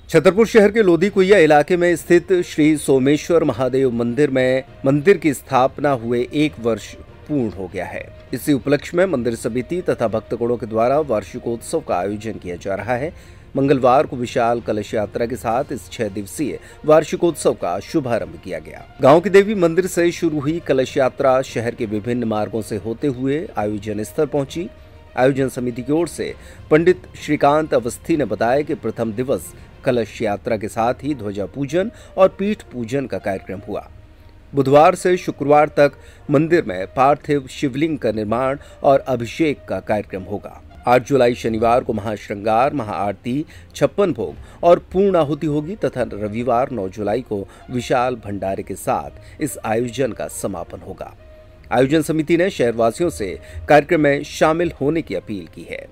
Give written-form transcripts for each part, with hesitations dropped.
छतरपुर शहर के लोधी कुइया इलाके में स्थित श्री सोमेश्वर महादेव मंदिर में मंदिर की स्थापना हुए 1 वर्ष पूर्ण हो गया है। इसी उपलक्ष्य में मंदिर समिति तथा भक्तगणों के द्वारा वार्षिकोत्सव का आयोजन किया जा रहा है। मंगलवार को विशाल कलश यात्रा के साथ इस 6 दिवसीय वार्षिकोत्सव का शुभारंभ किया गया। गांव के देवी मंदिर से शुरू हुई कलश यात्रा शहर के विभिन्न मार्गों से होते हुए आयोजन स्थल पहुंची। आयोजन समिति की ओर से पंडित श्रीकांत अवस्थी ने बताया कि प्रथम दिवस कलश यात्रा के साथ ही ध्वजा पूजन और पीठ पूजन का कार्यक्रम हुआ। बुधवार से शुक्रवार तक मंदिर में पार्थिव शिवलिंग का निर्माण और अभिषेक का कार्यक्रम होगा। 8 जुलाई शनिवार को महाश्रृंगार, महाआरती, 56 भोग और पूर्णाहुति होगी तथा रविवार 9 जुलाई को विशाल भंडारे के साथ इस आयोजन का समापन होगा। आयोजन समिति ने शहरवासियों से कार्यक्रम में शामिल होने की अपील की है।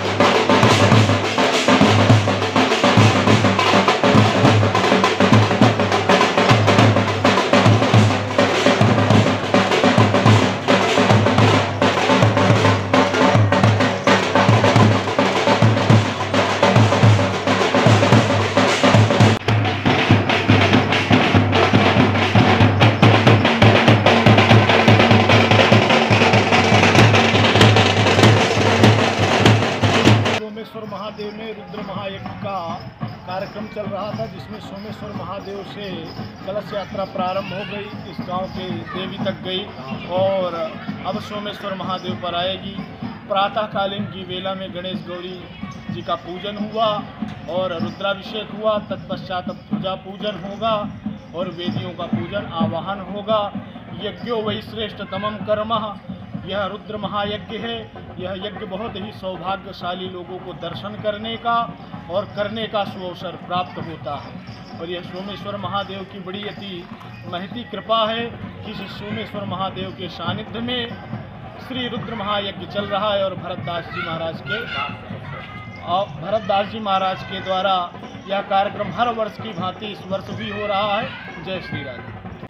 सोमेश्वर महादेव में रुद्र महायज्ञ का कार्यक्रम चल रहा था, जिसमें सोमेश्वर महादेव से कलश यात्रा प्रारंभ हो गई, इस गांव के देवी तक गई और अब सोमेश्वर महादेव पर आएगी। प्रातःकालीन की वेला में गणेश गौरी जी का पूजन हुआ और रुद्राभिषेक हुआ। तत्पश्चात अब पूजा पूजन होगा और वेदियों का पूजन आवाहन होगा। यज्ञो वै श्रेष्ठतमं कर्म, यह रुद्र महायज्ञ है। यह यज्ञ बहुत ही सौभाग्यशाली लोगों को दर्शन करने का और करने का सुअवसर प्राप्त होता है और यह सोमेश्वर महादेव की बड़ी अति महती कृपा है कि इस सोमेश्वर महादेव के सानिध्य में श्री रुद्र महायज्ञ चल रहा है और भरतदास जी महाराज के द्वारा यह कार्यक्रम हर वर्ष की भांति इस वर्ष भी हो रहा है। जय श्री राम।